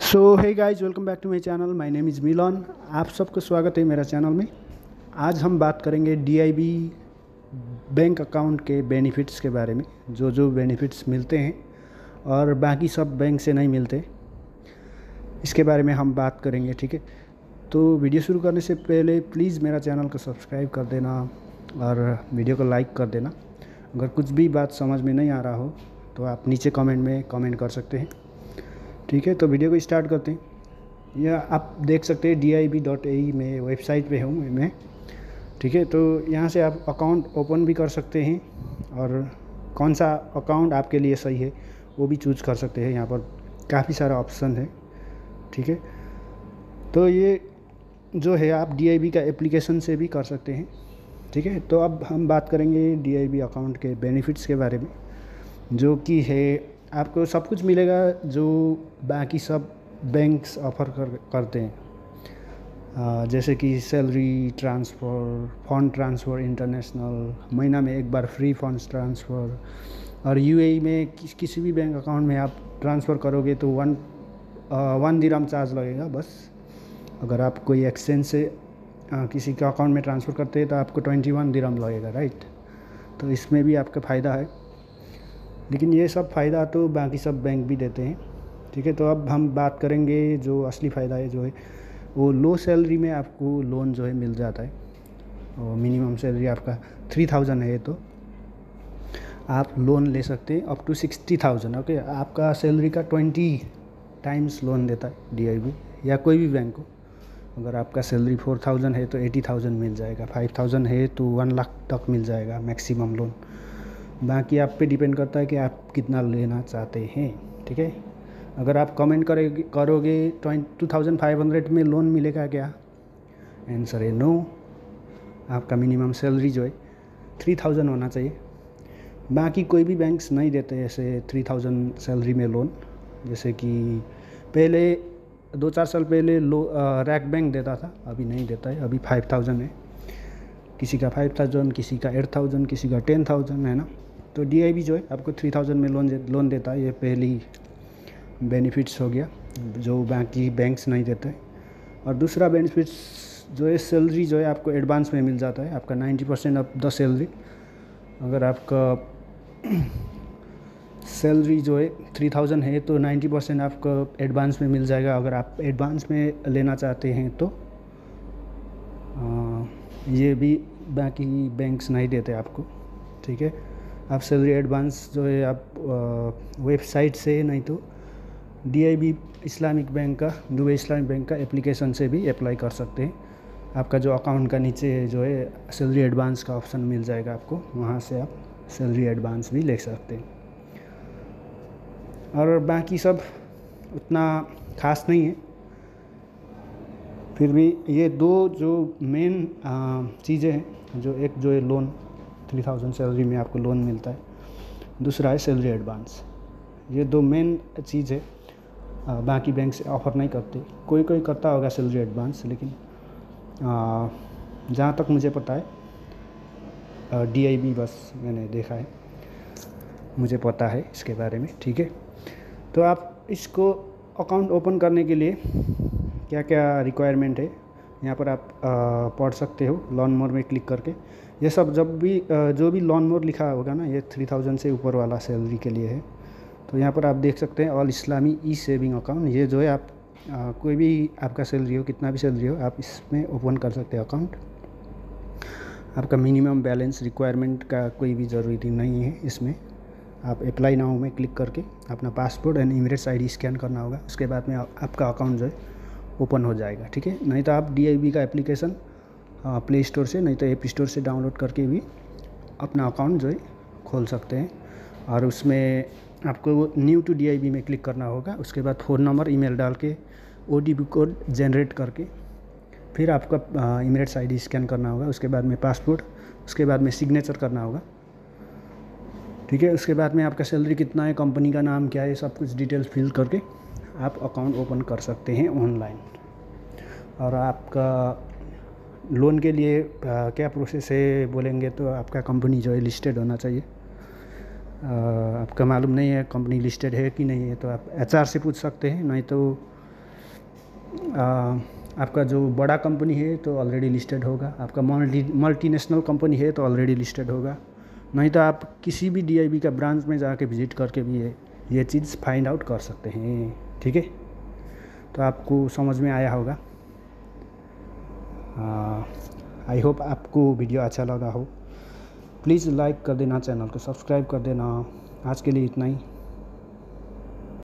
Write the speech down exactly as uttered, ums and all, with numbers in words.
So hey guys, welcome back to my channel. My name is Milan. आप सबको स्वागत है मेरा चैनल में। आज हम बात करेंगे डीआईबी बैंक अकाउंट के बेनिफिट्स के बारे में, जो जो बेनिफिट्स मिलते हैं और बाकी सब बैंक से नहीं मिलते, इसके बारे में हम बात करेंगे। ठीक है, तो वीडियो शुरू करने से पहले प्लीज़ मेरा चैनल को सब्सक्राइब कर देना और वीडियो को लाइक कर देना। अगर कुछ भी बात समझ में नहीं आ रहा हो तो आप नीचे कमेंट में कमेंट कर सकते हैं। ठीक है, तो वीडियो को स्टार्ट करते हैं। यह आप देख सकते हैं D I B dot A E में वेबसाइट पे हूँ मैं। ठीक है, तो यहाँ से आप अकाउंट ओपन भी कर सकते हैं और कौन सा अकाउंट आपके लिए सही है वो भी चूज़ कर सकते हैं। यहाँ पर काफ़ी सारा ऑप्शन है। ठीक है, तो ये जो है आप डी आई बी का एप्लीकेशन से भी कर सकते हैं। ठीक है, तो अब हम बात करेंगे डी आई बी अकाउंट के बेनिफिट्स के बारे में, जो कि है आपको सब कुछ मिलेगा जो बाकी सब बैंक्स ऑफ़र कर करते हैं। आ, जैसे कि salary transfer, fund transfer international, महीना में एक बार फ्री फंड्स ट्रांसफ़र, और यूएई में किस किसी भी बैंक अकाउंट में आप ट्रांसफ़र करोगे तो वन वन दिरहम चार्ज लगेगा बस। अगर आप कोई एक्सचेंज से आ, किसी के अकाउंट में ट्रांसफ़र करते हैं तो आपको ट्वेंटी वन दिरहम लगेगा, राइट। तो इसमें भी आपका फ़ायदा है, लेकिन ये सब फ़ायदा तो बाकी सब बैंक भी देते हैं। ठीक है, तो अब हम बात करेंगे जो असली फ़ायदा है, जो है वो लो सैलरी में आपको लोन जो है मिल जाता है। और मिनिमम सैलरी आपका थ्री थाउजेंड है तो आप लोन ले सकते हैं up to sixty thousand. Okay, आपका सैलरी का ट्वेंटी टाइम्स लोन देता है डी आई बी या कोई भी बैंक को। अगर आपका सैलरी फोर थाउजेंड है तो एटी थाउजेंड मिल जाएगा, फाइव थाउजेंड है तो वन लाख तक मिल जाएगा मैक्सिमम लोन। बाकी आप पे डिपेंड करता है कि आप कितना लेना चाहते हैं। ठीक है, अगर आप कमेंट करेंगे करोगे टू थाउजेंड फाइव हंड्रेड में लोन मिलेगा क्या, आंसर है नो। आपका मिनिमम सैलरी जो है थ्री थाउजेंड होना चाहिए। बाकी कोई भी बैंक्स नहीं देते ऐसे थ्री थाउजेंड सैलरी में लोन। जैसे कि पहले दो चार साल पहले लो रैक बैंक देता था, अभी नहीं देता है। अभी फाइव थाउजेंड है, किसी का फाइव थाउजेंड, किसी का एट थाउजेंड, किसी का टेन थाउजेंड है ना। तो डी आई बी जो है आपको थ्री थाउजेंड में लोन लोन देता है। ये पहली बेनिफिट्स हो गया जो बाकी बैंक्स नहीं देते। और दूसरा बेनिफिट्स जो है सैलरी जो है आपको एडवांस में मिल जाता है। आपका ninety percent of the salary, अगर आपका सैलरी जो है थ्री थाउजेंड है तो नाइन्टी परसेंट आपको एडवांस में मिल जाएगा। अगर आप एडवांस में लेना चाहते हैं तो आ, ये भी बाकी बैंक्स नहीं देते आपको। ठीक है, आप सैलरी एडवांस जो है आप वेबसाइट से, नहीं तो D I B Islamic bank का, दुबई इस्लामिक बैंक का एप्लीकेशन से भी अप्लाई कर सकते हैं। आपका जो अकाउंट का नीचे जो है सैलरी एडवांस का ऑप्शन मिल जाएगा आपको, वहाँ से आप सैलरी एडवांस भी ले सकते हैं। और बाकी सब उतना खास नहीं है, फिर भी ये दो जो मेन चीज़ें हैं, जो एक जो है लोन थ्री थाउजेंड सैलरी में आपको लोन मिलता है, दूसरा है सैलरी एडवांस। ये दो मेन चीज़ है, आ, बाकी बैंक से ऑफ़र नहीं करते। कोई कोई करता होगा सैलरी एडवांस, लेकिन जहाँ तक मुझे पता है डी आई बी बस मैंने देखा है, मुझे पता है इसके बारे में। ठीक है, तो आप इसको अकाउंट ओपन करने के लिए क्या क्या रिक्वायरमेंट है यहाँ पर आप आ, पढ़ सकते हो लर्न मोर में क्लिक करके। ये सब जब भी आ, जो भी लर्न मोर लिखा होगा ना, ये थ्री थाउजेंड से ऊपर वाला सैलरी के लिए है। तो यहाँ पर आप देख सकते हैं Al Islami e saving account. ये जो है आप आ, कोई भी आपका सैलरी हो, कितना भी सैलरी हो, आप इसमें ओपन कर सकते हैं अकाउंट। आपका मिनिमम बैलेंस रिक्वायरमेंट का कोई भी ज़रूरी नहीं है इसमें। आप अप्लाई नाउ में क्लिक करके अपना passport and Emirates I D scan करना होगा, उसके बाद में आपका अकाउंट जो है ओपन हो जाएगा। ठीक है, नहीं तो आप डी आई बी का एप्लीकेशन प्ले स्टोर से, नहीं तो ऐप स्टोर से डाउनलोड करके भी अपना अकाउंट जो है खोल सकते हैं। और उसमें आपको new to D I B में क्लिक करना होगा। उसके बाद फ़ोन नंबर, ईमेल डाल के O T P code generate करके फिर आपका इमिरेट्स आई डी स्कैन करना होगा। उसके बाद में पासपोर्ट, उसके बाद में सिग्नेचर करना होगा। ठीक है, उसके बाद में आपका सैलरी कितना है, कंपनी का नाम क्या है, सब कुछ डिटेल्स फिल करके आप अकाउंट ओपन कर सकते हैं ऑनलाइन। और आपका लोन के लिए आ, क्या प्रोसेस है बोलेंगे तो आपका कंपनी जो है लिस्टेड होना चाहिए। आ, आपका मालूम नहीं है कंपनी लिस्टेड है कि नहीं है तो आप एच आर से पूछ सकते हैं, नहीं तो आपका जो बड़ा कंपनी है तो ऑलरेडी लिस्टेड होगा, आपका मल्टी मल्टीनेशनल कंपनी है तो ऑलरेडी लिस्टेड होगा, नहीं तो आप किसी भी डीआईबी का ब्रांच में जाके विज़िट करके भी ये ये चीज़ फाइंड आउट कर सकते हैं। ठीक है, तो आपको समझ में आया होगा। आई होप आपको वीडियो अच्छा लगा हो। प्लीज़ लाइक कर देना, चैनल को सब्सक्राइब कर देना। आज के लिए इतना ही।